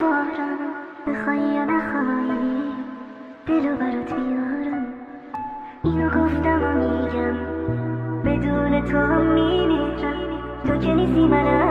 بارم، بخوای یا نخوای دلو برات میارم. اینو گفتم و میگم بدون تو هم میمیرم. تو که نیستی منم